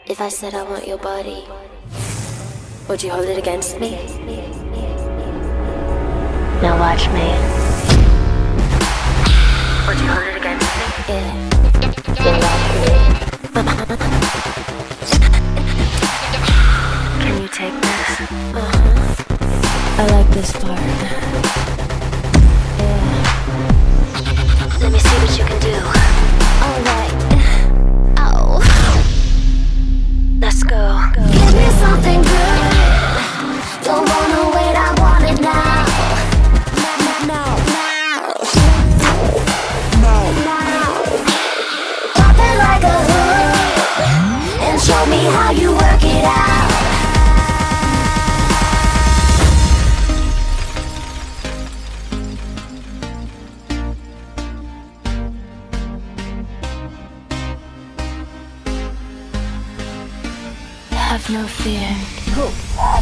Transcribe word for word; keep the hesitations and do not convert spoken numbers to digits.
If I said I want your body, would you hold it against me? Now watch me. Would you hold it against me? Yeah. Now watch me. Can you take this? Uh-huh. I like this part. Yeah. Let me see what you can do. Alright. Oh. Let's go. Give me something good. Don't wanna wait, I want it now. Now, now, now, now. Pop it like a hood and show me how you work it out. Have no fear.